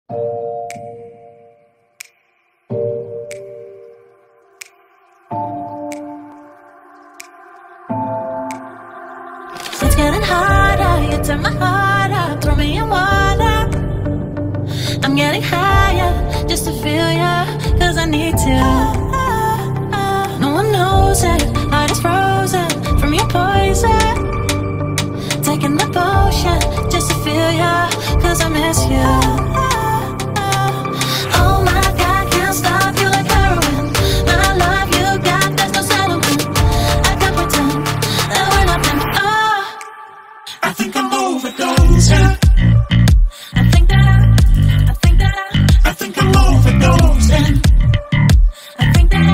It's getting harder, you turn my heart up, throw me in water. I'm getting higher, just to feel ya, cause I need to. No one knows it, heart is frozen from your poison. Taking the potion, just to feel ya, cause I miss you. Oh my God, can't stop you like heroin. My love you got, there's no settlement. I can't pretend that we're nothing. Oh, I think I'm overdosing. I think that I'm overdosing. I think that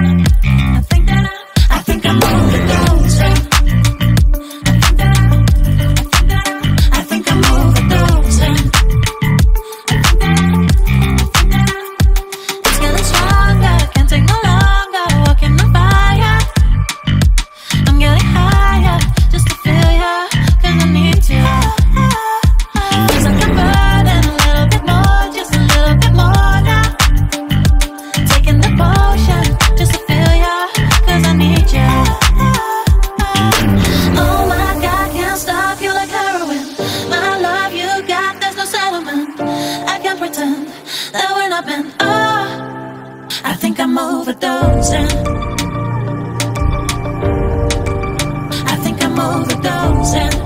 I'm overdosing. I think I'm overdosing. It's getting stronger, can't take no longer, walking on fire. I'm getting higher, just to feel ya, cause I need you. Feels like I'm burning a little bit more, just a little bit more now. Taking the potion, just to feel ya, cause I need you. Oh my God, can't stop you like heroin. My love you got, there's no settlement. I can't pretend that we're not meant. Oh, I think I'm overdosing. I think I'm overdosing.